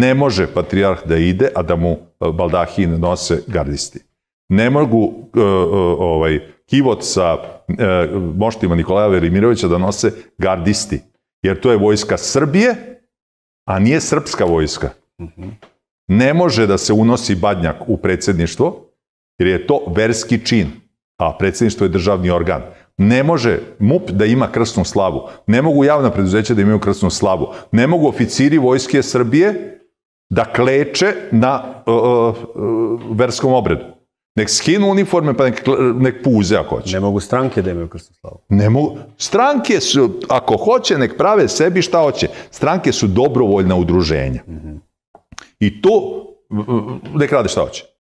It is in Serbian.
Ne može patrijarh da ide, a da mu baldahin nose gardisti. Ne mogu kivot sa moštima Nikolaja Velimirovića da nose gardisti, jer to je vojska Srbije, a nije srpska vojska. Ne može da se unosi badnjak u predsjedništvo, jer je to verski čin, a predsjedništvo je državni organ. Ne može MUP da ima krsnu slavu. Ne mogu javna preduzeća da imaju krsnu slavu. Ne mogu oficiri vojske Srbije da kleče na verskom obredu. Nek skinu uniforme, pa nek puze ako hoće. Ne mogu stranke da imaju krsnu slavu. Ne mogu. Stranke su, ako hoće, nek prave sebi šta hoće. Stranke su dobrovoljna udruženja. I to nek rade šta hoće.